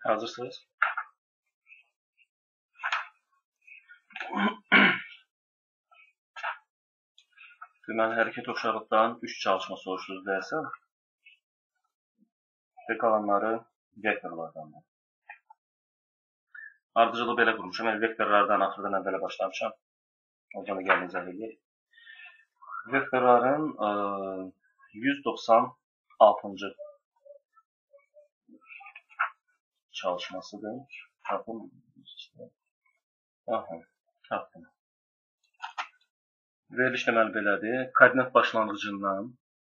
Hazırsınız? Deməli, hərəkət oxşarlıqdan 3 çalışma soruşdunuz deyəsən və qalanları vektorlardandır. Ardıcılı belə qurmuşam. Vektorlardan axırdan əvvələ başlamışam. Oradan da gəlin izah edək. Vektorların 196-cı çalışmasıdır. Tapın. Tapın. Veriliş deməli belədir. Koordinat başlanğıcından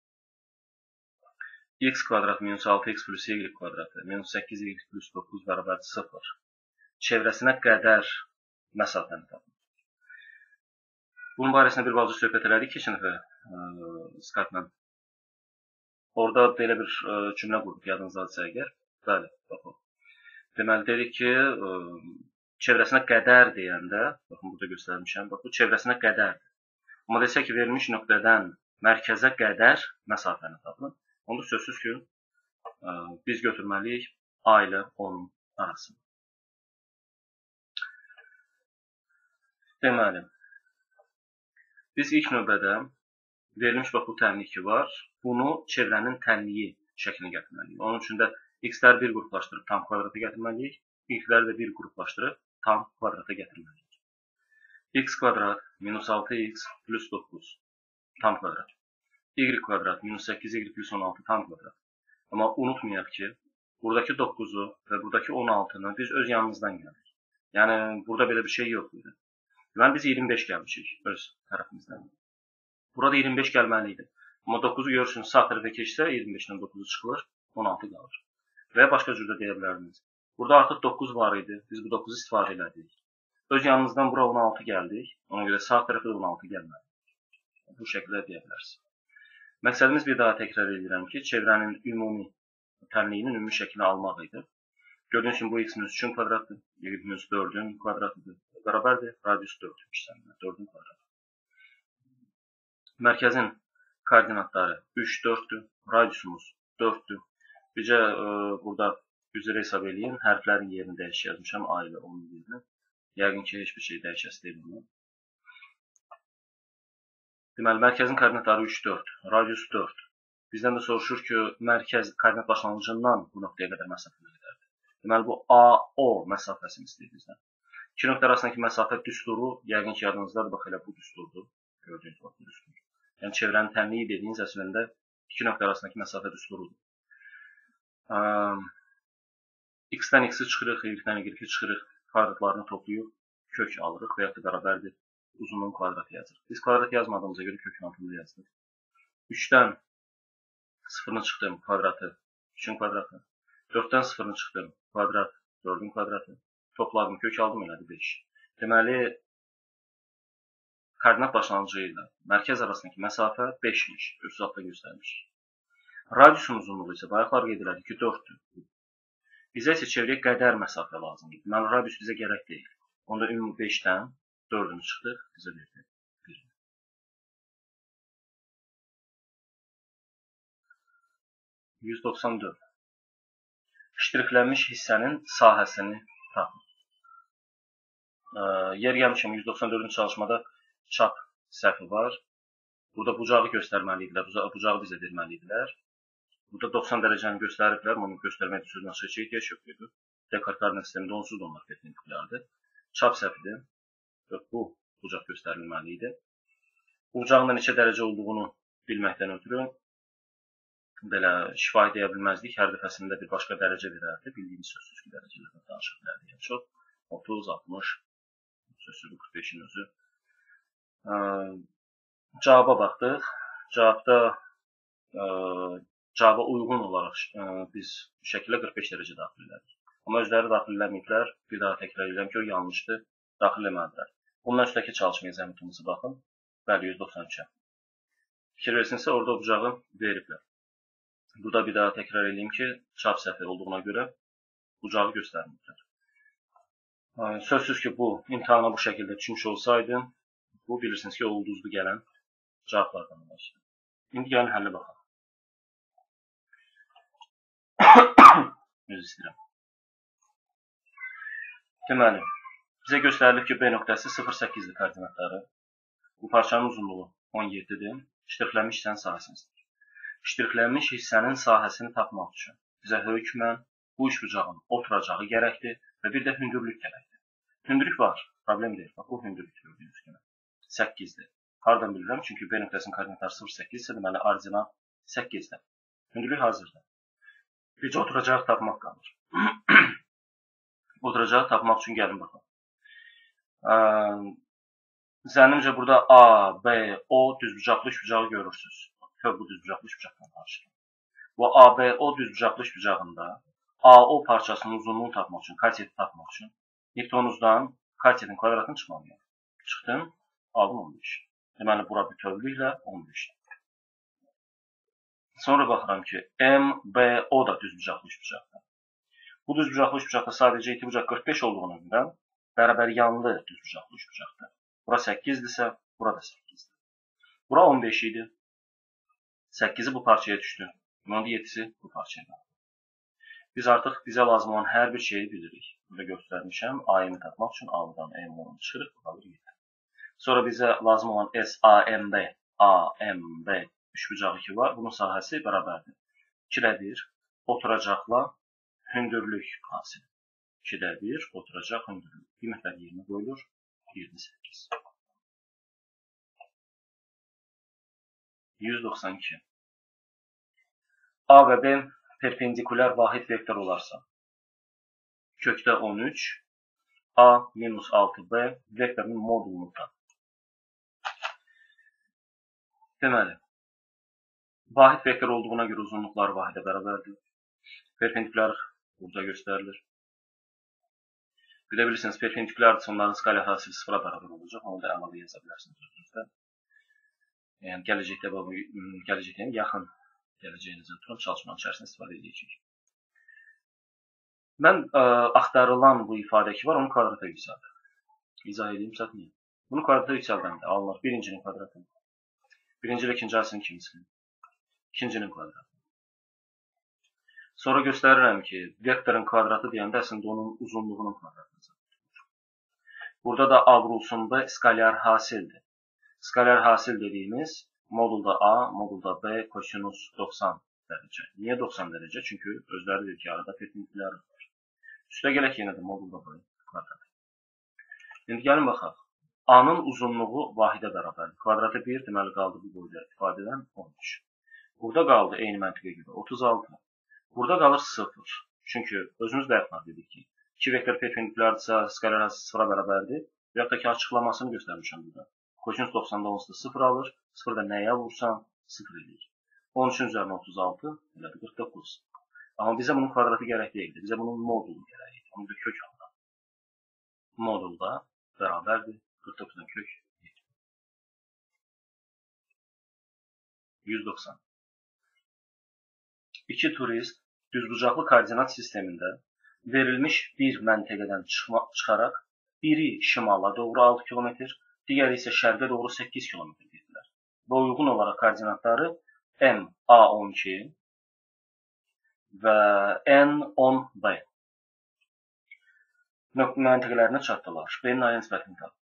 x kvadrat minus 6x plus y kvadratı minus 8y plus 9 bərabər 0 çevrəsinə qədər məsafəni tapın. Bunun barəsində bir balaca söhbət elədik keçən dəfə Skype-la. Orada belə bir cümlə qurduq, yadınızdadırsa əgər. Bəli, baxın. Deməli, dedik ki, çevrəsinə qədər deyəndə, baxın, burada göstərmişəm, bax, bu çevrəsinə qədərdir. Amma desək ki, verilmiş nöqtədən mərkəzə qədər məsafəni tapın. Onda sözsüz ki, biz götürməliyik A ilə onun arasını. Deməli, biz ilk növbədə verilmiş bax bu tənlik ki var, bunu çevrənin tənliyi şəklinə gətirməliyik. Onun üçün də x-ləri bir qruplaşdırıb tam kvadrata gətirməliyik, y-ləri də bir qruplaşdırıb tam kvadrata gətirməliyik. X kvadrat minus 6x plus 9 tam kvadrat. Y kvadrat minus 8y plus 16 tam kvadrat. Amma unutmayaq ki, buradakı 9-u və buradakı 16-nı biz öz yanımızdan gəldik. Yəni, burada belə bir şey yoxdur. Deməli, biz 25 gəlmişik öz tərəfimizdən. Burada 25 gəlməliydi. Amma 9-u görürsünüz, sağ tərəfə keçsə 25-dən 9-u çıxılır, 16 qalır. Və başqa cürdə deyə bilərdiniz. Burada artıq 9 var idi, biz bu 9-u istifadə elədik. Öz yanımızdan bura 16 gəldik, ona görə sağ tərəfə 16 gəlməli. Bu şəkildə deyə bilərsiniz. Məqsədimiz bir daha təkrar edirəm ki, çevrənin ümumi tənliyinin ümumi şəklini almaq idi. Gördüyünüz kimi bu x minus 3-ün kvadratdır, y minus 4-ün kvadratıdır. Bərabərdir, radius 4-ün 4-ün kvadratı. Mərkəzin koordinatları 3, 4-dür, radiusumuz 4-dür. Bircə burada üzrə hesab edin, hərflərin yerini dəyişik yazmışam, A ilə onun yerini. Yəqin ki, heç bir şey dəyişəsi deyil bunu. Deməli, mərkəzin koordinatları 3, 4, radius 4. Bizdən də soruşur ki, mərkəz koordinat başlanğıcından bu nöqtəyə qədər məsafə qədərdir. Deməli, bu AO məsafəsini istəyir bizdən. İki nöqtə arasındakı məsafə düsturu, yəqin ki, yadınızdadır, bax elə bu düsturdur. Gördüyünüz bax bu düstur. Yəni, çevrənin tənliyi dediyiniz əslində iki nöqtə arasındakı məsafə düsturudur. X-dən X-i çıxırıq, Y-dən Y-i çıxırıq, kvadratlarını toplayıb kök alırıq və yaxud da bərabərdir. Uzunluğun kvadratı yazırıq. Biz kvadrat yazmadığımıza görə kökün altında yazdıq. 3-dən 0-ını çıxdım, kvadratı, 3-ün kvadratı. 4-dən 0-ını çıxdım, kvadrat, 4-ün kvadratı. Topladım, kök aldım, elədi 5. Deməli, koordinat başlanğıcı ilə mərkəz arasındakı məsafə 5-miş, öz altda göstərmiş. Radiusun uzunluğu isə bayaqlar qeyd elədik ki, 4-dür. Bizə isə çevrəyə qədər məsafə lazımdır. Deməli, radius bizə gərək deyil. Onda ümumi 5-dən 4-ünü çıxdıq, bizə verdi 1. %94. İştiriklənmiş hissənin sahəsini tapın. Yer gəlmişəm, 194-cü çalışmada çap səhvi var. Burada bucağı göstərməliyidilər, bucağı bizə verməliyidilər. Burada 90 dərəcəni göstəriblər, onu göstərmək sözünü açıq şey geç yoxdur. Dekart koordinat sistemində onsuz da onlar perpendikulярdır. Çap səhvidir. Bu bucaq göstərilməli idi. Bucağın da neçə dərəcə olduğunu bilməkdən ötürü belə şifahi deyə bilməzdik. Hər dəfəsində bir başqa dərəcə verərdi. Bildiyimiz sözsüz ki, dərəcələrdən danışıq bilərdik. Yəni çox 30, 60, sözsüz 45-in özü. Cavaba baxdıq. Cavaba uyğun olaraq biz bu şəkildə 45 dərəcə daxil elədik. Amma özləri daxil eləməyiblər. Bir daha təkrar edirəm ki, o yanlışdır. Daxil eləmədilər. Bundan üstəki çalışmaya zəhmətimizi baxın. Bəli, 193-ə. Fikir versinsə, orada o bucağı veriblər. Burada bir daha təkrar edeyim ki, çap səhvi olduğuna görə bucağı göstərməyiblər. Sözsüz ki, bu imtihana bu şəkildə düşmüş olsaydı, bu bilirsiniz ki, ulduzlu gələn cavablardan başlayır. İndi gəlin həllə baxaq. Öz istəyirəm. Deməli, bizə göstərilib ki, B nöqtəsi 0,8-dir koordinatları. Bu parçanın uzunluğu 17-dir. Ştrixlənmiş hissənin sahəsini istəyir. Ştrixlənmiş hissənin sahəsini tapmaq üçün bizə hökmən bu üçbucağın oturacağı gərəkdir və bir də hündürlük gərəkdir. Hündürlük var, problem deyil. Bax, bu hündürlük gördüyünüz kimi 8-dir. Hardan bilirəm? Çünki B nöqtəsinin koordinatları 0,8 isə deməli orijinal 8-dir. Hündürlük hazırdır. Bircə oturacağı tapmaq qalır. Oturacağı tapmaq üçün gəlin baxın. Zənnimcə burada A, B, O düzbucaqlı üçbucağı görürsünüz. Bu düzbucaqlı üçbucaqdan danışırım. Bu A, B, O düzbucaqlı üçbucağında AO parçasının uzunluğunu tapmaq üçün, katseti tapmaq üçün hipotenuzdan katsetin kvadratını çıxmalıyam. Çıxdım, aldım 15. Deməli, bura bütövlüklə 15. Sonra baxıram ki, M, B, O da düzbucaqlı üçbucaqdır. Bu düzbucaqlı üçbucaqda sadəcə iti bucaq 45 olduğuna görə bərabər yanlı düzbucaqlı üçbucaqdır. Bura 8-dirsə, bura da 8-dir. Bura 15 idi. 8-i bu parçaya düşdü. Bunun 7-si bu parçaya qaldı. Biz artıq bizə lazım olan hər bir şeyi bilirik. Burada göstərmişəm. AM-i tapmaq üçün A-dan M10 çıxırıq. Bu qalır 7. Sonra bizə lazım olan AMB üçbucağı ki var. Bunun sahəsi bərabərdir. 2-də 1 oturacaqla hündürlük hasil. 2-də 1 oturacaq hündürlük. Qiymətlər yerinə qoyulur. 28. 192. A və B perpendikulyar vahid vektor olarsa, kökdə 13, A minus 6B vektorunun modulunu tap. Deməli, vahid vektor olduğuna görə uzunluqlar vahidə bərabərdir. Perpendikulyar burada göstərilir. Bilə bilirsiniz, perpendikulyardırsa onların skalar hasili 0-a bərabər olacaq. Onu da əlavə yaza bilərsiniz özünüzdə. Yəni, gələcəkdə yaxın gələcəyinizə oturun, çalışmanın içərisində istifadə edəcəyik. Mən axtarılan bu ifadə ki var, onu kvadrata yüksəldir. İzah edeyim, çatmayayım. Bunu kvadrata yüksəldəndə alınır birincinin kvadratı. Birinci ilə ikinci arasının ikincisini. İkincinin kvadratı. Sonra göstərirəm ki, vektorun kvadratı deyəndə əslində onun uzunluğunun kvadratını. Burada da A vurulsun B skalar hasildir. Skalar hasil dediyimiz modulda A, modulda B kosinus 90 dərəcə. Niyə 90 dərəcə? Çünki özləri deyir ki, arada perpendikulyar var. Üstə gələk yenə də modulda B kvadratı. İndi gəlin baxaq. A-nın uzunluğu vahidə bərabərdir. Kvadratı 1, deməli qaldı bu boyda ifadədən 13. Burada qaldı eyni məntiqə görə 36. Burada qalır 0. Çünki özümüz də yaxınlar dedik ki, 2 vektor perpendikulyardırsa skalar hasil 0-a bərabərdir. Və yaxud da ki, açıqlamasını göstərmişəm burada. Kosinus 90-da onsuz da 0 alır. 0 da nəyə vursan 0 edir. 13-ün üzərinə 36, elədir 49. Amma bizə bunun kvadratı gərək deyildir. Bizə bunun modulu gərək. Onu da kök alır. Modulda bərabərdir. 49-dan kök 7. 190. İki turist düzbucaqlı koordinat sistemində verilmiş bir məntəqədən çıxaraq biri şimala doğru 6 km, digəri isə şərqə doğru 8 km gedirlər. Və uyğun olaraq koordinatları M A12 və N10B məntəqələrinə çatdılar. B-nin aya nisbətini tapın.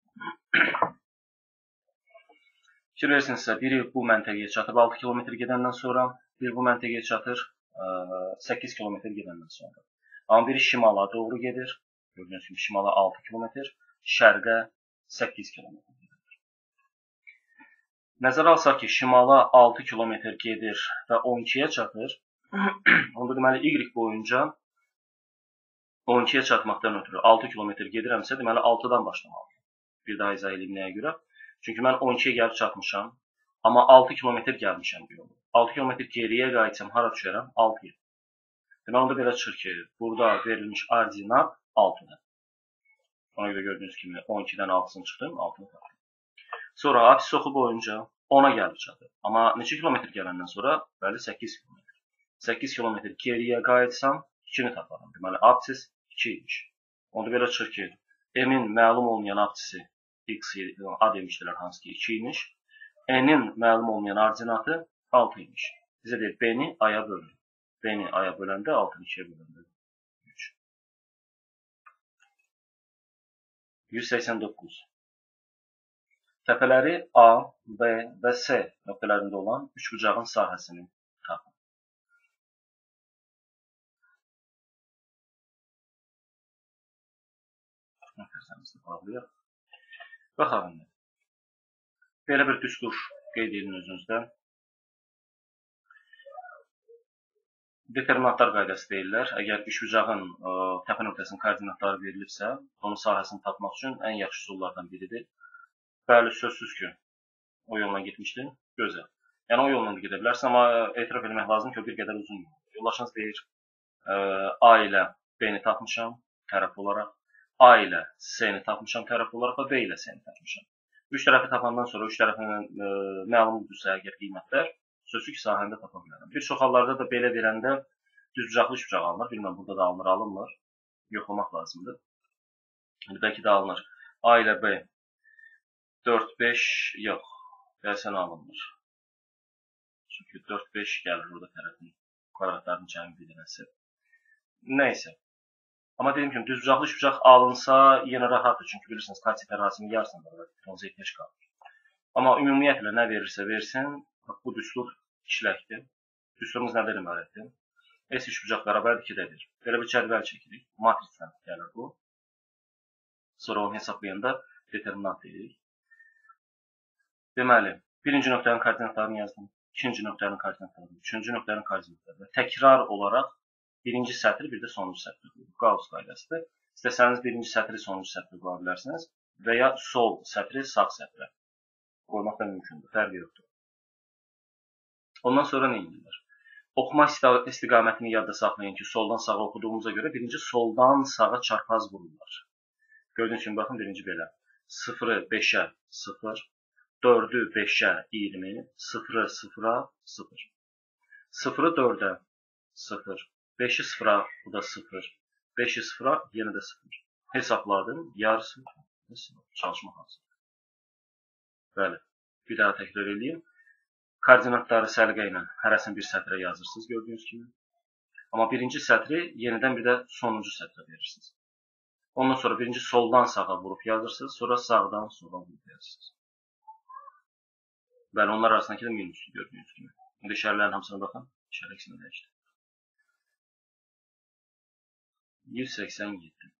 Fikir versinizsə, biri bu məntəqəyə çatıb 6 km gedəndən sonra, biri bu məntəqəyə çatır 8 km gedəndən sonra. Amma biri şimala doğru gedir. Gördüyünüz kimi şimala 6 km, şərqə 8 km gedir. Nəzərə alsaq ki, şimala 6 km gedir və 12-yə çatır. Onda deməli Y boyunca 12-yə çatmaqdan ötürü 6 km gedirəmsə, deməli 6-dan başlamalıyım. Bir daha izah edeyim nəyə görə? Çünki mən 12-yə gəlib çatmışam, amma 6 km gəlmişəm bu yolu. 6 km geriyə qayıtsam, hara düşərəm? 6-yə. Deməli, onda belə çıxır ki, burada verilmiş ordinat 6-dır. Ona görə gördüyünüz kimi 12-dən 6-sını çıxdım, 6-nı tapdım. Sonra apsis oxu boyunca 10-a gəlib çatır. Amma neçə kilometr gələndən sonra? Bəli, 8 km. 8 km geriyə qayıtsam, 2-ni taparam. Deməli, apsis 2 imiş. Onda belə çıxır ki, M-in məlum olmayan apsisi X, A demişdilər, hansı ki 2 imiş. N-in məlum olmayan ordinatı 6 imiş. Bizə deyir, B-ni aya bölün. B-ni aya böləndə 6-nı 2-yə böləndə 3. 189. Təpələri A, B və C nöqtələrində olan üçbucağın sahəsini tapın. Baxın, belə bir düstur qeyd edin özünüzdə. Determinantlar qaydası deyirlər. Əgər üçbucağın təpə nöqtəsinin koordinatları verilibsə, onun sahəsini tapmaq üçün ən yaxşı üsullardan biridir. Bəli, sözsüz ki, o yolla getmişdim. Gözəl. Yəni o yolla da gedə bilərsən, amma etiraf etmək lazım ki, o bir qədər uzun yol. Yoldaşınız deyir, A ilə B-ni tapmışam tərəf olaraq, A ilə C-ni tapmışam tərəf olaraq və B ilə C-ni tapmışam. Üç tərəfi tapandan sonra üç tərəfindən məlumdursa əgər qiymətlər, sözsüz ki, sahəndə tapa bilərəm. Bir çox hallarda da belə verəndə düzbucaqlı üçbucaq alınır. Bilməm, burada da alınır, alınmır. Yoxlamaq lazımdır. Bəlkə də alınır. A ilə B 4, 5, yox. Gəlsən alınmır. Çünki 4, 5 gəlir orada tərəfin kvadratlarının cəmi bildirəsi. Nəysə. Amma dediyim kimi, düzbucaqlı üçbucaq alınsa yenə rahatdır. Çünki bilirsiniz, kalsit ərazisini yarsan da tonza ehtiyac qalır. Amma ümumiyyətlə nə verirsə versin, bu düstur işləkdir. Düsturumuz nədən ibarətdir? S üçbucaq bərabər 2-dədir. Belə bir cədvəl çəkirik. Matrixdən gəlir bu. Sonra onu hesablayanda determinant deyirik. Deməli, birinci nöqtənin koordinatlarını yazdım. İkinci nöqtənin koordinatlarını, üçüncü nöqtənin koordinatlarını. Təkrar olaraq birinci sətri, bir də sonuncu sətri. Gauss qaydasıdır. İstəsəniz birinci sətri, sonuncu sətri qoya bilərsiniz və ya sol sətri, sağ sətrə qoymaq da mümkündür. Fərqi yoxdur. Ondan sonra nə edilir? Oxuma istiqamətini yadda saxlayın ki, soldan sağa oxuduğumuza görə birinci soldan sağa çarpaz vururlar. Gördüyünüz kimi, baxın, birinci belə. 0-ı 5-ə 0, 4-ü 5-ə 20, 0-ı 0-a 0. 0-ı 4-ə 0, 5-i 0-a, bu da 0, 5-i 0-a, yenə də 0. Hesabladım, yarısı 0. Çalışma hazır. Bəli, bir daha təkrar edeyim. Koordinatları səliqə ilə hərəsini bir sətrə yazırsınız, gördüyünüz kimi. Amma birinci sətri yenidən bir də sonuncu sətrə verirsiniz. Ondan sonra birinci soldan sağa vurub yazırsınız, sonra sağdan sola vurub yazırsınız. Bəli, onlar arasındakı da minuslu gördüyünüz kimi. İndi işarələrin hamısına baxın, işarə əksini dəyişdir. 187.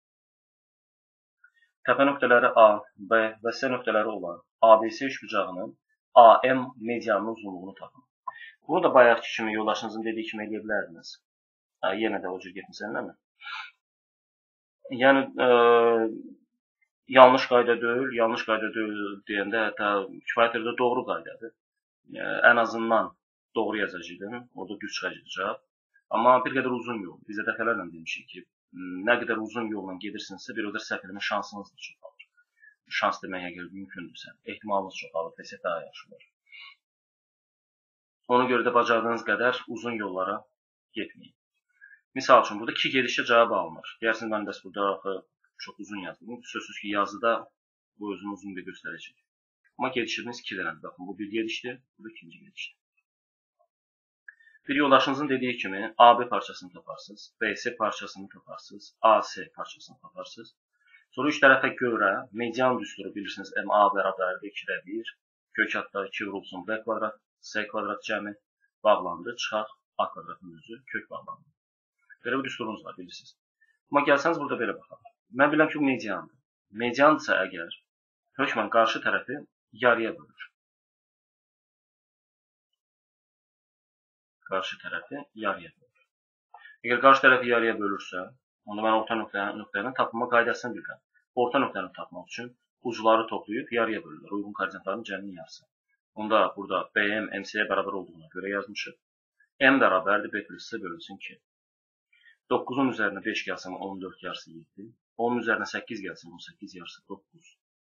Təpə nöqtələri A, B və C nöqtələri olan ABC üçbucağının AM medianın uzunluğunu tapın. Bunu da bayaqki kimi, yoldaşınızın dediyi kimi eləyə bilərdiniz. Yenə də o cür getmişsən, nəmi? Yəni, yanlış qayda deyil, yanlış qayda deyil deyəndə hətta kifayət yerdə doğru qaydadır. Ən azından doğru yazacaqdım, orada düz çıxacaq. Amma bir qədər uzun yol. Biz də dəfələrlə demişik ki, nə qədər uzun yolla gedirsinizsə, bir o qədər səhv eləmə şansınız da çoxalır. Şans demək əgər mümkündürsə, ehtimalınız çoxalır, tezə daha yaxşı olur. Ona görə də bacardığınız qədər uzun yollara getməyin. Misal üçün, burada 2 gedişə cavab alınır. Deyirsiniz, mən bəs burada çox uzun yazdım. Sözsüz ki, yazıda bu özünü uzun da göstərəcək. Amma gedişimiz 2 dənədir. Baxın, bu bir gedişdir, bu da ikinci gedişdir. Bir yoldaşınızın dediyi kimi AB parçasını taparsınız, BC parçasını taparsınız, AC parçasını taparsınız. Sonra üç tərəfə görə median düsturu bilirsiniz, MA bərabərdir 2-də 1, kök altda 2 vurulsun B kvadrat, C kvadrat cəmi bağlandı, çıxaq A kvadratın özü, kök bağlandı. Belə bir düsturunuz var, bilirsiniz. Amma gəlsəniz burada belə baxalım. Mən biləm ki, bu mediandır. Mediandırsa əgər, hökmən qarşı tərəfi yarıya bölür. Qarşı tərəfi yarıya bölür. Əgər qarşı tərəfi yarıya bölürsə, onda mən orta nöqtənin tapılma qaydasını bilirəm. Orta nöqtəni tapmaq üçün ucları toplayıb yarıya bölürlər. Uyğun koordinatların cəminin yarısı. Onda burada BM MC-yə bərabər olduğuna görə yazmışıq. M bərabərdir B plus C bölünsün 2. 9-un üzərinə 5 gəlsin 14 yarısı 7. 10-un üzərinə 8 gəlsin 18 yarısı 9.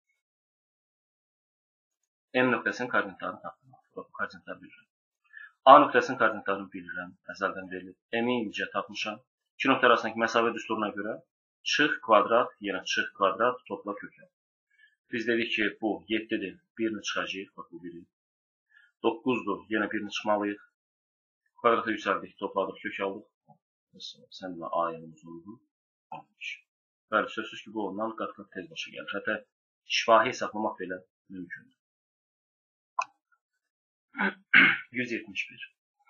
M nöqtəsinin koordinatlarını tapdım. Bu koordinatları bilirəm. A nöqtəsinin koordinatlarını bilirəm. Əzəldən verilir. M-i incə tapmışam. 2 nöqtə arasındakı məsafə düsturuna görə çıx kvadrat, yenə çıx kvadrat, topla kökə. Biz dedik ki, bu 7-dir, birini çıxacaq, bax bu biri. 9-dur, yenə birini çıxmalıyıq. Kvadratı yüksəldik, topladıq, kök aldıq. Sən də A-nın uzunluğu. Bəli, sözsüz ki, bu ondan qat-qat tez başa gəlir. Hətta şifahi hesablamaq belə mümkündür. 171.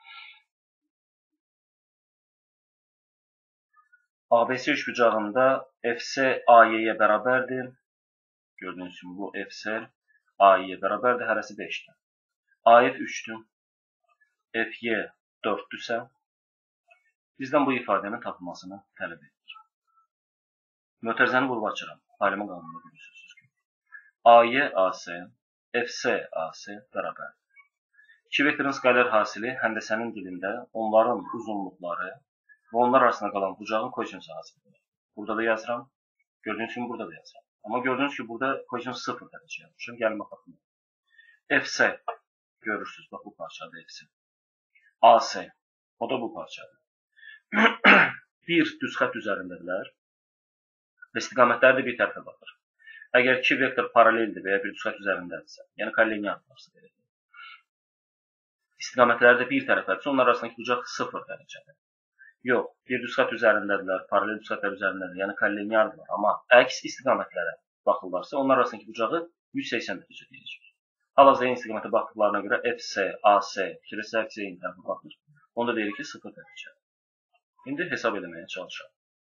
ABC üçbucağında FC AY-yə bərabərdir. Gördüyünüz kimi bu FC AY-yə bərabərdir, hərəsi 5-dir. AF 3-dür. FY 4-dürsə, bizdən bu ifadənin tapılmasını tələb edilir. Mötərizəni vurub açıram. Alimə qanununda görürsünüz ki, AY AC, FC AC bərabərdir. İki vektorun skalar hasili həndəsənin dilində onların uzunluqları və onlar arasında qalan bucağın kosinüsü hasilidir. Burada da yazıram. Gördüyünüz kimi burada da yazıram. Amma gördüyünüz ki, burada kosinüs 0 dərəcə yazmışım. Gəlin baxın. FC görürsünüz. Bax, bu parçadır FC. AC, o da bu parçadır. Bir düz xətt üzərindədirlər və istiqamətləri də bir tərəfə baxır. Əgər iki vektor paraleldir və ya bir düz xətt üzərindədirsə, yəni kollineardirsə belə. İstiqamətləri də bir tərəfədirsə, onlar arasındakı bucaq 0 dərəcədir. Yox, bir düz xətt üzərindədirlər, paralel düz xəttlər üzərindədirlər, yəni kollineardirlər. Amma əks istiqamətlərə baxırlarsa, onlar arasındakı bucağı 180 dərəcə deyəcək. Hal-hazırda eyni istiqamətə baxdıqlarına görə FC, AC fikirləsə əksi eyni tərəfə baxır. Onda deyirik ki, 0 dərəcədir. İndi hesab eləməyə çalışaq.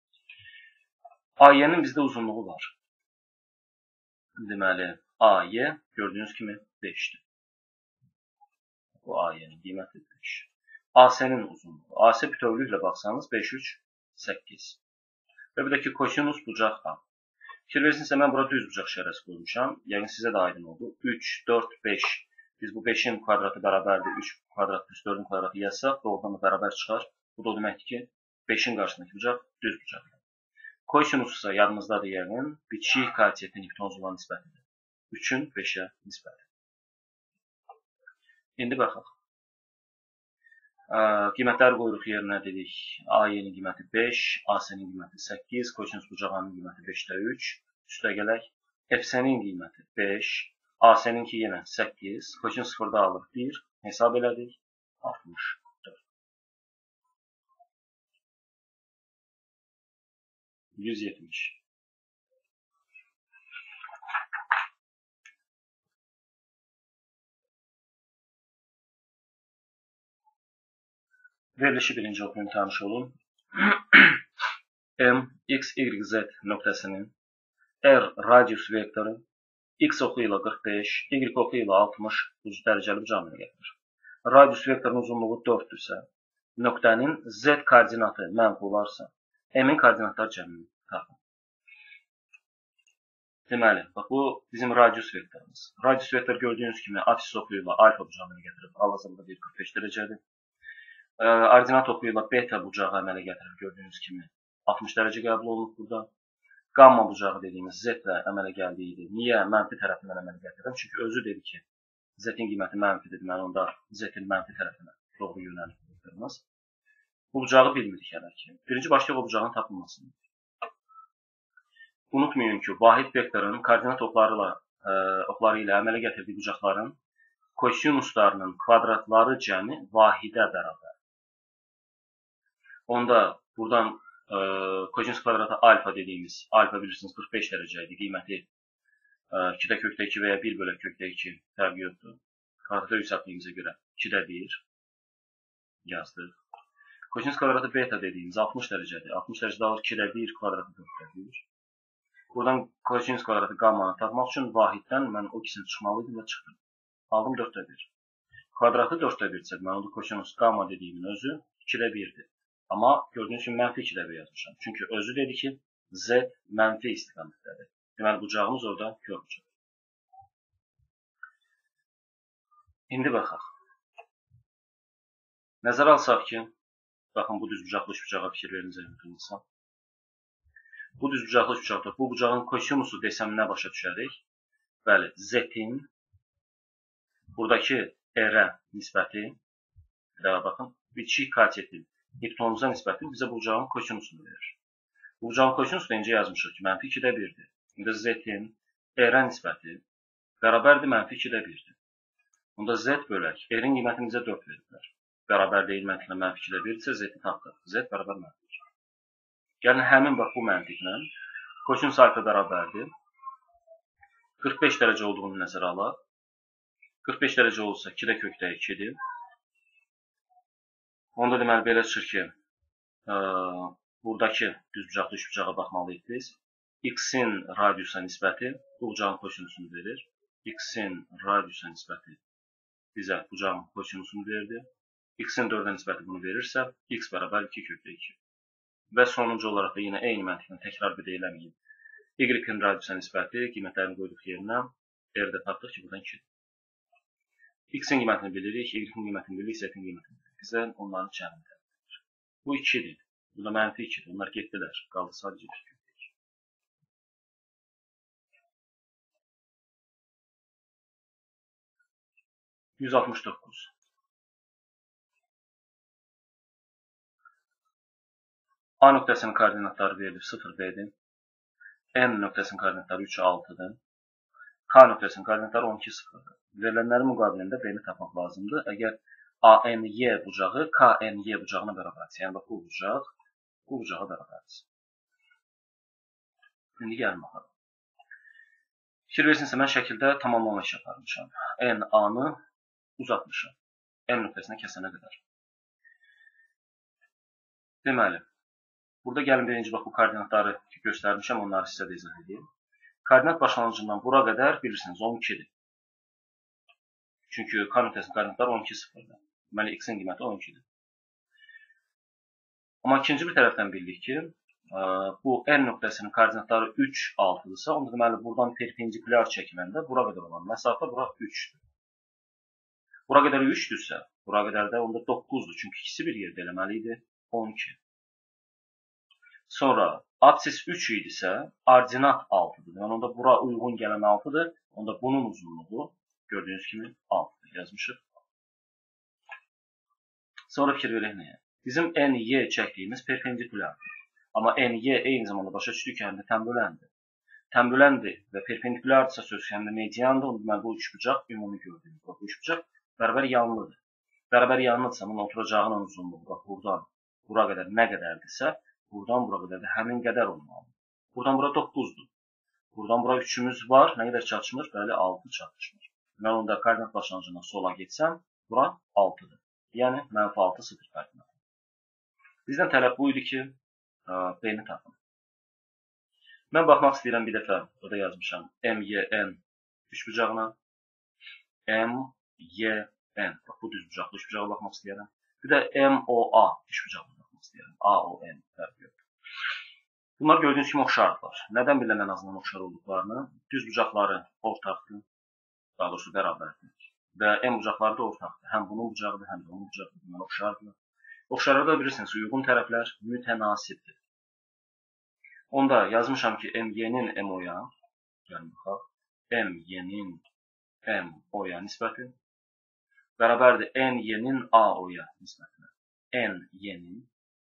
AY-nin bizdə uzunluğu var. Deməli, AY gördüyünüz kimi 5-dir. Bu AY-nin qiyməti 5. AC-nin uzunluğu. AC bütövlüklə baxsanız 5, 3, 8. Və bir də ki, kosinus bucaq A. Fikir versinizsə, mən burada düz bucaq işarəsi qoymuşam. Yəni, sizə də aydın oldu. 3, 4, 5. Biz bu 5-in kvadratı bərabərdir. 3 kvadrat plus 4-ün kvadratı yazsaq, doğrudan da bərabər çıxar. Bu da o deməkdir ki, 5-in qarşısındakı bucaq düz bucaqdır. Kosinus isə yadınızdadır yəqin, bitişik koeffisiyentin hipotenuza olan nisbətidir. 3-ün 5-ə nisbəti. İndi baxaq. Qiymətləri qoyuruq yerinə dedik. AY-nin qiyməti 5, AC-nin qiyməti 8, kosinus bucağının qiyməti 5-də 3. Üstə gələk. FC-nin qiyməti 5, AC-ninki yenə 8, kosinus 0-da alır 1, hesab elədik, 64. 170. Verilişi birinci oxuyun, tanış olun. M, X, Y, Z nöqtəsinin R radius vektoru X oxu ilə 45, Y oxu ilə 60 dərəcəli bucağına gətirir. Radius vektorunun uzunluğu 4-dürsə, nöqtənin Z koordinatı mənfi olarsa, M-in koordinatları cəmini tapın. Deməli, bax, bu bizim radius vektorumuz. Radius vektor gördüyünüz kimi apsis oxu ilə alfa bucağına gətirir. Hal-hazırda 45 dərəcədir. Ordinat oxu ilə beta bucağı əmələ gətirir. Gördüyünüz kimi 60 dərəcə qəbul olunub burada. Gamma bucağı dediyimiz Z ilə əmələ gəldiydi. Niyə mənfi tərəfindən əmələ gətirir? Çünki özü dedi ki, Z-in qiyməti mənfidir. Deməli, onda Z-in mənfi tərəfinə doğru yönəltirilir. Bu bucağı bilmirik hələ ki. Birinci başlayaq o bucağın tapılmasını. Unutmayın ki, vahid vektorun koordinat oxları ilə əmələ gətirdiyi bucaqların kosinuslarının kvadratları cəmi vahidə bərabər. Onda buradan kosinus kvadratı alfa dediyimiz, alfa bilirsiniz 45 dərəcə idi, qiyməti 2-də kökdə 2 və ya 1 bölək kökdə 2 fərqi yoxdur. Kvadratı hesablayımıza görə 2-də 1 yazdıq. Kosinus kvadratı beta dediyimiz 60 dərəcədir. 60 dərəcədə alır 2-də 1, kvadratı 4-də 1. Buradan kosinus kvadratı gammanı tapmaq üçün vahiddən mən o ikisini çıxmalıydım və çıxdım. Aldım 4-də 1. Kvadratı 4-də 1-dir. Mən orada kosinus gamma dediyimin özü 2-də 1-dir. Amma gördüyünüz kimi mənfi 2-də 1 yazmışam. Çünki özü dedi ki, Z mənfi istiqamətdədir. Deməli, bucağımız orada kör bucaq. İndi baxaq. Nəzərə alsaq ki, baxın, bu düz bucaqlı bucağa fikir verinizə unutulmasa. Bu düz bucaqlı bucaqda bu bucağın kosinusu desəm nə başa düşərik? Bəli, Z-in buradakı R-ə nisbəti, bir daha baxın, bitişik koeffisiyentin hipotenuza nisbəti bizə bu bucağın kosinusunu verir. Bu bucağın kosinusu da incə yazmışıq ki, mənfi 2-də 1-dir. İndi Z-in R-ə nisbəti bərabərdir mənfi 2-də 1-dir. Onda Z bölək R-in qiymətini bizə 4 verirlər. Bərabər deyil məntiqlə mənfi 2-də 1-dirsə Z-i tapdıq. Z bərabər mənfi 2. Gəlin həmin bax bu məntiqlə Kosinus alfa bərabərdir. 45 dərəcə olduğunu nəzərə alaq. 45 dərəcə olsa 2-də kökdə 2-dir. Onda deməli belə çıxır ki, buradakı düzbucaqlı üçbucağa baxmalıyıq biz. X-in radiusa nisbəti bu bucağın kosinusunu verir. X-in radiusa nisbəti bizə bucağın kosinusunu verdi. X-in 4-ə nisbəti bunu verirsə, X bərabər 2 kökdə 2. Və sonuncu olaraq da yenə eyni məntiqlə təkrar bir eləməyib. Y-in radiusa nisbəti qiymətlərini qoyduq yerinə. R-də tapdıq ki, buradan 2-dir. X-in qiymətini bilirik, Y-in qiymətini bilirik, Z-in qiymətini bilirik. Bizə onların cəmini təqdir. Bu 2-dir. Bu da mənfi 2-dir. Onlar getdilər. Qaldı sadəcə 2 kökdə 2. %169. A nöqtəsinin koordinatları verilib 0-B'dir. N nöqtəsinin koordinatları 3-6-dır. K nöqtəsinin koordinatları 12-0-dır. Verilənlərin müqabilində B-ni tapmaq lazımdır. Əgər ANY bucağı KNY bucağına bərabərdirsə, yəni bu bucaq bu bucağa bərabərdirsə. İndi gəlin baxalım. Fikir versinsə, mən şəkildə tamamlama iş aparmışam. NA-nı uzatmışam. N nöqtəsinə kəsənə qədər. Deməli, burada gəlin birinci bax bu koordinatları göstərmişəm, onları sizə də izah edeyim. Koordinat başlanğıcından bura qədər bilirsiniz 12-dir. Çünki K nöqtəsinin koordinatları 12-0-dır. Deməli, X-in qiyməti 12-dir. Amma ikinci bir tərəfdən bildik ki, bu N nöqtəsinin koordinatları 3-6-dırsa, onda deməli, buradan perpendikulyar çəkiləndə bura qədər olan məsafə bura 3-dür. Bura qədər 3-dürsə, bura qədər də onda 9-dur. Çünki ikisi bir yerdə eləməli idi 12. Sonra absis 3 idisə, ordinat 6-dır. Yəni, onda bura uyğun gələn 6-dır. Onda bunun uzunluğu gördüyünüz kimi 6-dır. Yazmışıq. Sonra fikir verək nəyə? Bizim NY çəkdiyimiz perpendikulyardır. Amma NY eyni zamanda başa düşdük ki, həm də təmböləndir. Təmböləndir və perpendikulyardırsa söz həm də mediandır. Deməli, bu üçbucaq ümumi gördüyümüz. Bu üçbucaq bərabər yanlıdır. Bərabər yanlıdırsa, bunun oturacağının uzunluğu buradan bura qədər nə qədərdirsə, buradan bura qədər də həmin qədər olmalıdır. Buradan bura 9-dur. Buradan bura 3-ümüz var. Nə qədər çatışmır? Bəli, 6 çatışmır. Mən onda koordinat başlanğıcından sola getsəm, bura 6-dır. Yəni, -6 0 koordinatı. Bizdən tələb bu idi ki, B-ni tapın. Mən baxmaq istəyirəm bir dəfə, orada yazmışam, MYN üçbucağına, MYN, bax bu düzbucaqlı üçbucağa baxmaq istəyirəm. Bir də MOA üçbucağına baxmaq istəyirəm, AON fərqi yoxdur. Bunlar gördüyünüz kimi oxşardılar. Nədən bilən ən azından oxşar olduqlarını? Düzbucaqları ortaqdır, daha doğrusu bərabərdir. Və M bucaqları da ortaqdır. Həm bunun bucağıdır, həm də onun bucağıdır. Bunlar oxşardır. Oxşarlarda bilirsiniz, uyğun tərəflər mütənasibdir. Onda yazmışam ki, MY-nin MO-ya, gəlin baxaq, MY-nin MO-ya nisbəti bərabərdir NY-nin AO-ya nisbətinə. NY-nin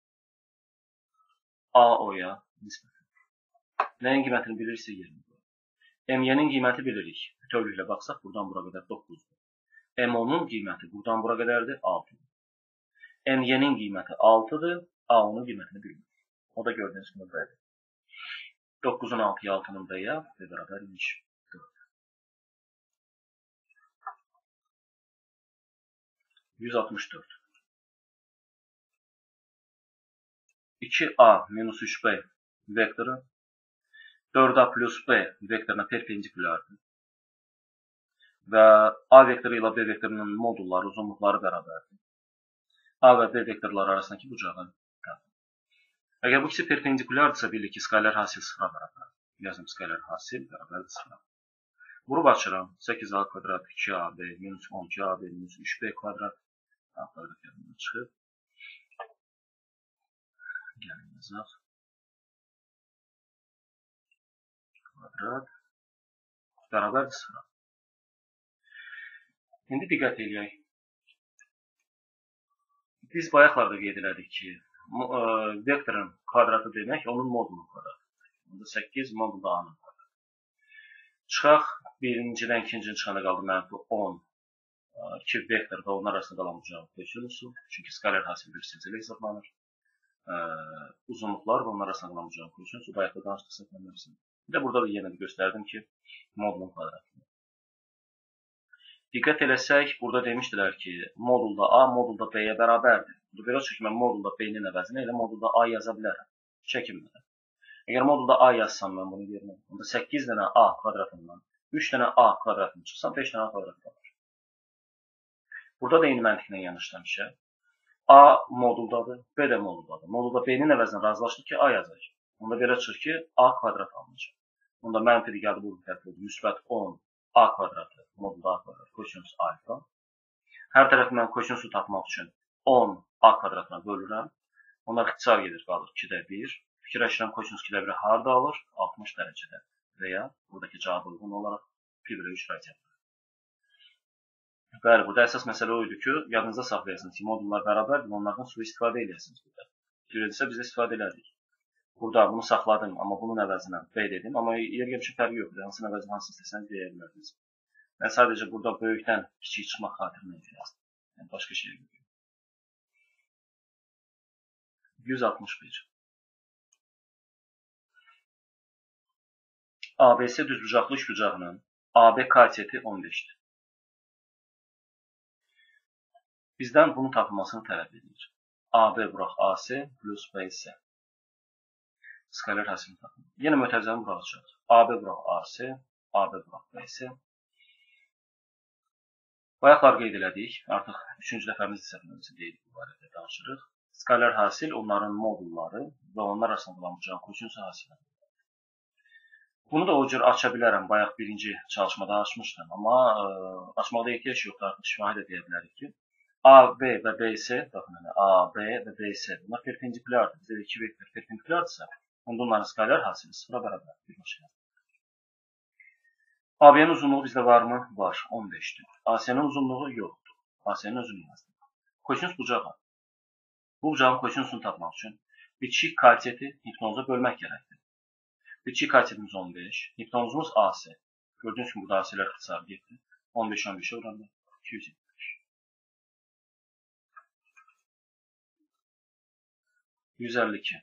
AO-ya nisbəti. Nəyin qiymətini bilirsə yerini qoyaq. MY-nin qiyməti bilirik. Bütövlüklə baxsaq, buradan bura qədər 9-dur. MO-nun qiyməti buradan bura qədərdir 6-dır. NY-nin qiyməti 6-dır, A-onun qiymətini bilmirik. O da gördüyünüz kimi bəlidir. 9-un 6-ya 6-nın B-yə və bərabər 4. 164. 2A minus 3B vektoru 4A plus B vektoruna perpendikulyardır. Və A vektoru ilə B vektorunun modulları, uzunluqları bərabərdir. A və B vektorları arasındakı bucağı tapın. Əgər bu ikisi perpendikulyardırsa, bilir ki, skalar hasil 0-a bərabər. Yazım skalar hasil bərabərdir 0-a. Vurub açıram. 8A kvadrat 2AB minus 12AB minus 3B kvadrat. A kvadrat yanından çıxıb. Gəlin yazaq. Kvadrat bərabərdir 0-a. İndi diqqət eləyək. Biz bayaqlarda qeyd elədik ki, vektorun kvadratı demək, onun modulunun kvadratıdır. Onda 8 modulda A-nın kvadratıdır. Çıxaq, birincidən ikincinin çıxana qaldı mənfi 10. 2 vektor və onun arasında qalan bucağın kosinusu. Çünki skalar hasil bilirsiniz, elə hesablanır. uzunluqlar və onlar arasında qalan bucağın kosinüsü bayaqda danışdıqsa bilmirsən. Bir də burada da yenə də göstərdim ki, modulun kvadratı. Diqqət eləsək, burada demişdilər ki, modulda A modulda B-yə bərabərdir. Belə olsa ki, mən modulda B-nin əvəzinə elə modulda A yaza bilərəm. Çəkinmədən. Əgər modulda A yazsam mən bunu yerinə, onda 8 dənə A kvadratından 3 dənə A kvadratını çıxsam 5 dənə A kvadrat qalır. Burada da eyni məntiqlə yanaşlamışam. A moduldadır, B də moduldadır. Modulda B-nin əvəzinə razılaşdıq ki, A yazacaq. Onda belə çıxır ki, A kvadrat alınacaq. Onda mənfi gəldi bu tərəf oldu. Müsbət 10 A kvadratı, modulda A kvadrat, kosinüs alfa. Hər tərəfi mən kosinüsü tapmaq üçün 10 A kvadratına bölürəm. Onlar ixtisar gedir, qalır 2-də 1. Fikirləşirəm kosinüs 2-də 1-i harada alır? 60 dərəcədə və ya buradakı cavab uyğun olaraq 1/3 radian. Bəli, burada əsas məsələ o idi ki, yadınızda saxlayasınız ki, modullar bərabərdir, onlardan sui-istifadə edəsiniz burada. Görülsə biz də istifadə elədik. Burada bunu saxladım, amma bunun əvəzinə B dedim, amma yer gəlmişin fərqi yoxdur. Hansının əvəzinə hansı istəsəniz deyə bilərdiniz. Mən sadəcə burada böyükdən kiçik çıxmaq xatirinə yazdım. Yəni başqa şey yox. 161. ABS düzbucaqlı üçbucağının AB katiyyəti 15-dir. Bizdən bunun tapılmasını tələb edir. AB vuraq AC plus BS. Skaler hasilini tapılır. Yenə mötərizəni vuraq açacaq. AB vuraq AC, AB vuraq BS. Bayaqlar qeyd elədik. Artıq 3-cü dəfəmiz hesabımızı deyirik, bu barədə danışırıq. Skaler hasil onların modulları və onlar arasında qalan bucağın kosinüsü hasilə. Bunu da o cür aça bilərəm. Bayaq birinci çalışmada açmışdım. Amma açmaqda ehtiyac yoxdur. Artıq şifahi də deyə bilərik ki, AB və BS, baxın, AB və BS, bunlar perpendikulardır. Bizdə 2 vektor perpendikulardırsa, onda onların skaler hasili 0-a bərabər birləşir. AB-nin uzunluğu bizdə varmı? Var, 15-dir. AC-nin uzunluğu yoxdur. AC-nin özünü yazdım. Kosinüs bucağı. Bu bucağın kosinüsünü tapmaq üçün bitişik katiyyəti hipotenuza bölmək gərəkdir. Bitişik katiyyətimiz 15, hipotenuzumuz AC. Gördüyünüz kimi burada AC-lər ixtisar getdi. 15-15-ə oranında 270. 152.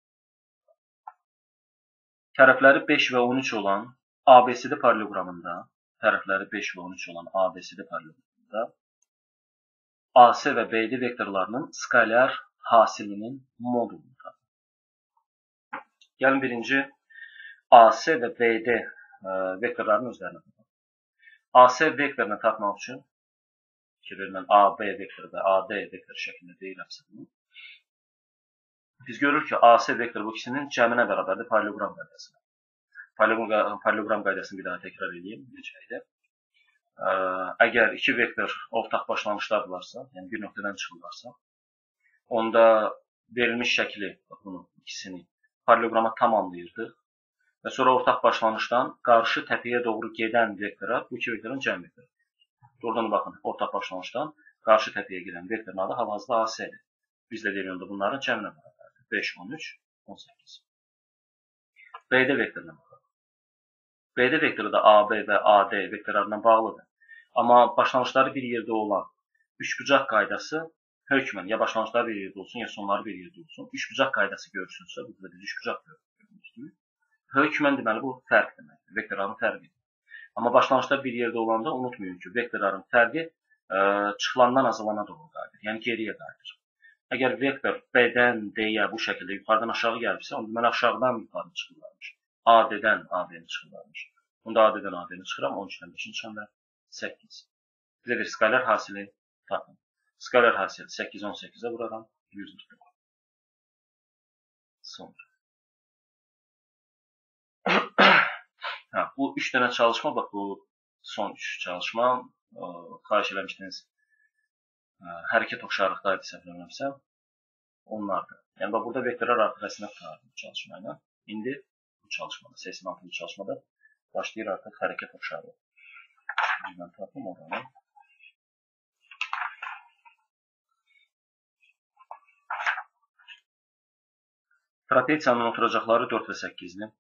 Tərəfləri 5 və 13 olan ABCD paralelogramında, tərəfləri 5 və 13 olan ABCD paralelogramında AC və BD vektorlarının skaler hasilinin modulunu tapın. Gəlin birinci AC və BD vektorlarının özlərini tapın. AC vektorunu tapmaq üçün verilən AB vektoru və AD vektoru şəklində deyirəmsə bunu. Biz görürük ki, AC vektor bu ikisinin cəminə bərabərdir paralelogram qaydasına. Paralelogram qaydasını bir daha təkrar edeyim. Necə? Əgər iki vektor ortaq başlanmışlardırlarsa, yəni bir nöqtədən çıxırlarsa, onda verilmiş şəkli, bunu ikisini paralelograma tamamlayırdıq və sonra ortaq başlanışdan qarşı təpəyə doğru gedən vektora bu iki vektorun cəm vektoru. Oradan baxın, ortaq başlanışdan qarşı təpəyə gedən vektorun adı hal-hazırda AC-dir. Biz də deyirəm də bunların cəminə bərabərdir. 5, 13, 18. BD vektoruna baxaq. BD vektoru da AB və AD vektorlarından bağlıdır. Amma başlanışları bir yerdə olan üçbucaq qaydası hökmən ya başlanışları bir yerdə olsun, ya sonları bir yerdə olsun. Üçbucaq qaydası görürsünüzsə, burada biz üçbucaq görmüşdük. Hökmən deməli bu fərq deməkdir. Vektorların fərqidir. Amma başlanışlar bir yerdə olanda unutmayın ki, vektorların fərqi çıxılandan azalana doğru qayıdır. Yəni geriyə qayıdır. Əgər vektor B-dən D-yə bu şəkildə yuxarıdan aşağı gəlibsə, onda mən aşağıdan yuxarı çıxırlarmış. AD-dən AD-ni çıxırlarmış. Onda AD-dən AD-ni çıxıram, 13-dən 5-ni çıxıram və 8. Bizə bir skaler hasili tapın. Skaler hasili 8, 18-ə vuraram, 144. Sonra. Bu 3 dənə çalışma, bax bu son 3 çalışma, xahiş eləmişdiniz. Hərəkət oxşarlıqdaydı səhvləmirəmsə, onlardır. Yəni, burada vektorlar artıq rəsmə tutardım çalışmayla. İndi bu çalışmada, 86-cı çalışmada başlayır artıq hərəkət oxşarlığı. Mən tapım oranı. Trapesiyanın oturacaqları 4 və 8-li.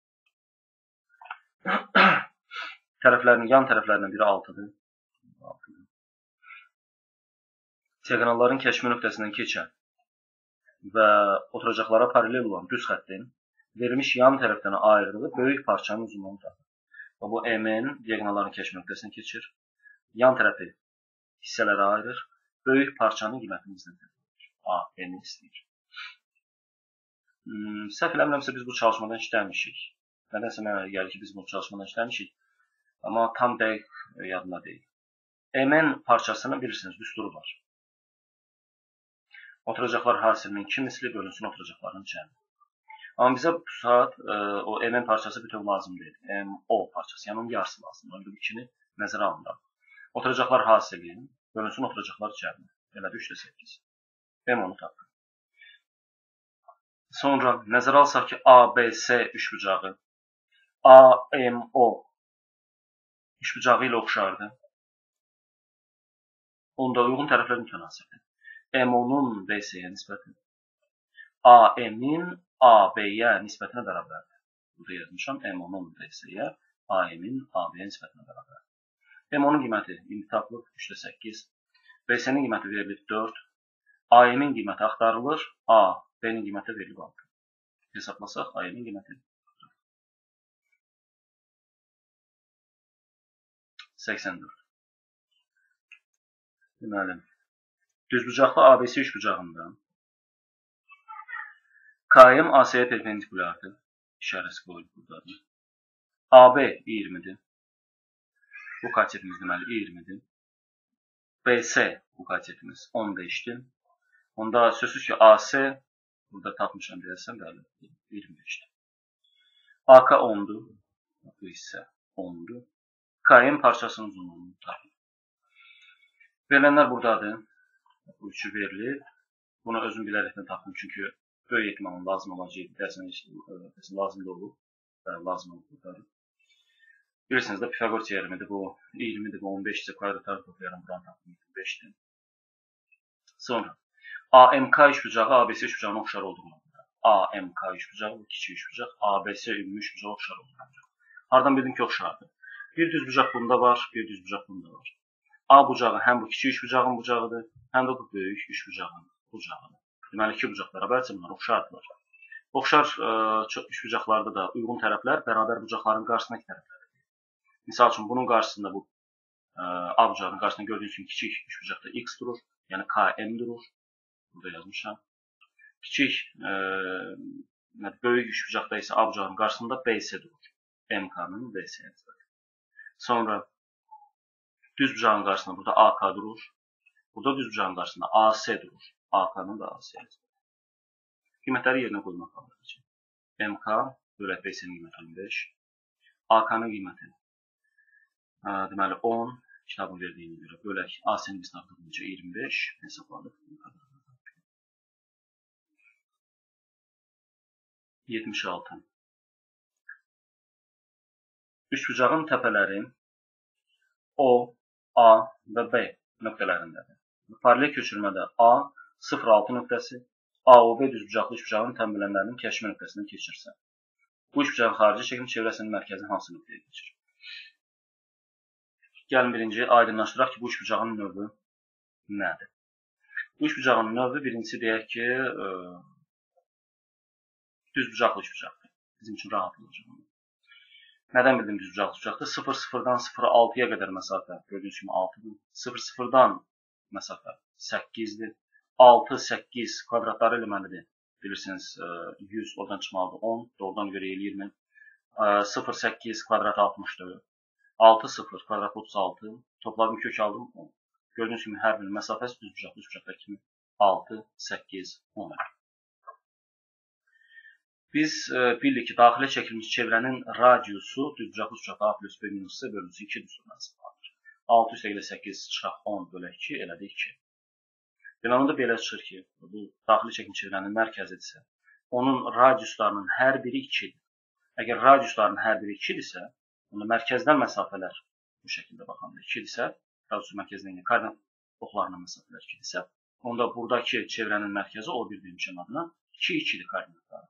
Yan tərəflərindən biri 6-dır. Diagonalların kəşfi nöqtəsindən keçən və oturacaqlara paralel olan düz xəttin verilmiş yan tərəfdən ayırdığı böyük parçanın uzunluğunu tapın. Və bu MN diaqonalların kəşf nöqtəsini keçir. Yan tərəfi hissələrə ayırır. Böyük parçanın qiymətini bizdən təqdim edir. AN istəyir. Səhv eləmirəmsə biz bu çalışmadan işləmişik. Nədənsə mənə gəlir ki, biz bu çalışmadan işləmişik. Amma tam dəqiq yadımda deyil. MN parçasının bilirsiniz, düsturu var. Oturacaqlar hasilinin 2 misli bölünsün oturacaqların cəmi. Amma bizə bu saat o MN parçası bütöv lazım deyil. MO parçası, yəni onun yarısı lazım. Bu 2-ni nəzərə alınır. Oturacaqlar hasili bölünsün oturacaqlar cəmi. Elədir 3/8. M10-u tapdım. Sonra nəzərə alsaq ki, ABC üçbucağı AMO üçbucağı ilə oxşardır. Onda uyğun tərəflər mütənasibdir. M10-un BC-yə nisbəti AM-in AB-yə nisbətinə bərabərdir. Burada yazmışam M10-un BC-yə, AM-in AB-yə nisbətinə bərabərdir. M10-un qiyməti indi tapılıb 3/8. BC-nin qiyməti verilib 4. AM-in qiyməti axtarılır. B-nin qiyməti verilib 6. Hesablasaq AM-in qiyməti 84. Deməli, düzbucaqlı ABC üçbucağında KM AC-yə perpendikulardır. İşarəsi qoyulub buradadır. AB 20-dir. Bu katetimiz deməli 20-dir. BC bu katetimiz 15-dir. Onda sözsüz ki AC burada tapmışam deyəsəm bəli 25-dir. AK 10-dur. Bu hissə 10-dur. KM parçasının uzunluğunu tapın. Verilənlər buradadır. Bu üçü verilir. Bunu özüm bilərəkdən tapdım çünki böyük ehtimalın lazım olacaq. Dərsin lazım da olur. Lazım olur buradadır. Bilirsiniz də Pifagor teoremidir. Bu 20-dir, bu 15-dir. Kvadratları toplayarım. Buranı tapdım 25-dir. Sonra AMK üçbucağı ABC üçbucağına oxşar olduğuna görə. AMK üçbucağı bu kiçik üçbucaq, ABC ümumi üçbucağı oxşar olduğuna görə. Hardan bildim ki, oxşardır? Bir düzbucaq bunda var, bir düzbucaq bunda var. A bucağı həm bu kiçik üçbucağın bucağıdır, həm də bu böyük üçbucağın bucağıdır. Deməli, iki bucaq bərabərsə bunlar oxşardılar. Oxşar üçbucaqlarda da uyğun tərəflər bərabər bucaqların qarşısındakı tərəflərdir. Misal üçün, bunun qarşısında bu A bucağının qarşısında gördüyünüz kimi kiçik üçbucaqda X durur, yəni KM durur. Burada yazmışam. Kiçik, böyük üçbucaqda isə A bucağının qarşısında BC durur. MK'nın BC'yə nisbəti. Sonra düz bucağın qarşısında burada AK durur. Burada düz bucağın qarşısında AC durur. AK'nın da AC'yə nisbəti. Qiymətləri yerinə qoymaq qalır. MK bölək BC'nin qiyməti 15. AK'nın qiyməti deməli 10. Kitabın verdiyinə görə bölək AC-nin biz tapdığımızca 25 hesabladıq. 76. Üçbucağın təpələri O, A və B nöqtələrindədir. Paralel köçürmədə A 0,6 nöqtəsi AOB düzbucaqlı üçbucağın tənbələnlərinin kəşfi nöqtəsindən keçirsə, bu üçbucağın xarici çəkim çevrəsinin mərkəzi hansı nöqtəyə keçir? Gəlin birinci aydınlaşdıraq ki, bu üçbucağın növü nədir? Bu üçbucağın növü birincisi deyək ki, düzbucaqlı üçbucaqdır. Bizim üçün rahat olacaq. Nədən bildim düzbucaqlı üçbucaqdır? 0,0-dan 0,6-ya qədər məsafə gördüyünüz kimi 6-dır. 0,0-dan məsafə 8-dir. 6, 8 kvadratları eləməlidir. Bilirsiniz, 100 oradan çıxmalıdır 10. Doğrudan görə eləyir mi? 0, 8 kvadrat 64. 6, 0 kvadrat 36. Topladım, kök aldım 10. Gördüyünüz kimi hər birinin məsafəsi düzbucaqlı üçbucaqda kimi 6, 8, 10. Biz bildik ki, daxilə çəkilmiş çevrənin radiusu düzbucaqlı üçbucaqda A plus B minus C bölünsün 2 düzbucaqlı məsafədir. 6 üstə ilə 8 çıxaq 10 bölək 2 elədi 2. Deməli, onda belə çıxır ki, bu daxili çəkilmiş çevrənin mərkəzidirsə, onun radiuslarının hər biri 2-dir. Əgər radiusların hər biri 2-dirsə, onda mərkəzdən məsafələr bu şəkildə baxanda 2-dirsə, radiusun mərkəzindən koordinat oxlarının məsafələr 2-dirsə, onda buradakı çevrənin mərkəzi O1 demişəm adına 2-2-dir koordinatları.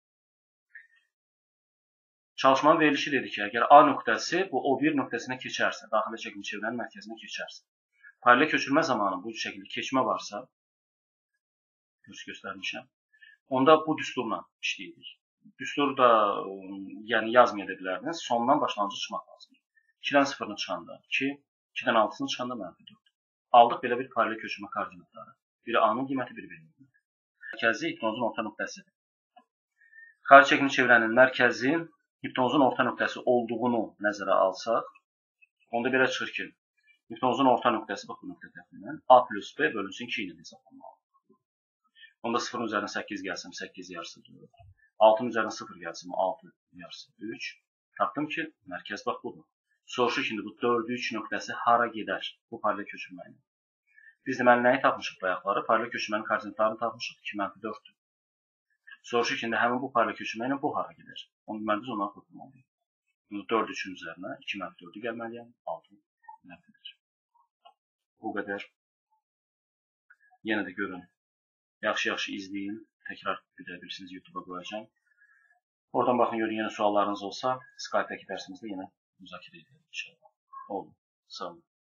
Çalışmanın verilişi dedi ki, əgər A nöqtəsi bu O1 nöqtəsinə keçərsə, daxilə çəkilmiş çevrənin mərkəzinə keçərsə, paralel köçürmə zamanı bu şəkildə keçmə varsa, göstərmişəm. onda bu düsturla işləyirik. Düstur da yəni yazmaya da bilərdiniz. Sondan başlanğıcı çıxmaq lazımdır. 2-dən 0-ını çıxanda 2, 2-dən 6-sını çıxanda -4. Aldıq belə bir paralel köçürmə koordinatları. Biri A-nın qiyməti, biri B-nin qiyməti. Mərkəzi hipnozun orta nöqtəsidir. Xarici çəkini çevrənin mərkəzi hipnozun orta nöqtəsi olduğunu nəzərə alsaq, onda belə çıxır ki, hipnozun orta nöqtəsi, bax bu nöqtə təxminən A plus B bölünsün 2 ilə hesablanmalıdır. Onda 0-ın üzərinə 8 gəlsəm 8 yarısı 4. 6-nın üzərinə 0 gəlsəm 6 yarısı 3. Tapdım ki, mərkəz bax budur. Soruşur ki, bu 4-ü 3 nöqtəsi hara gedər bu paralel köçürmə ilə? Biz deməli nəyi tapmışıq bayaqları? Paralel köçürmənin koordinatlarını tapmışıq. 2-4-dür. Soruşur ki, həmin bu paralel köçürmə ilə bu hara gedər? Onu deməli biz onları toplamalıyıq. 4 3-ün üzərinə 2-4-ü gəlməliyəm. 6 -4. Bu qədər. Yenə də görün. Yaxşı-yaxşı izləyin. Təkrar bilə bilirsiniz, YouTube-a qoyacağım. Oradan baxın, görün, yenə suallarınız olsa, Skype-dəki dərsimizdə yenə müzakirə edelim inşallah. Oldu. Sağ olun.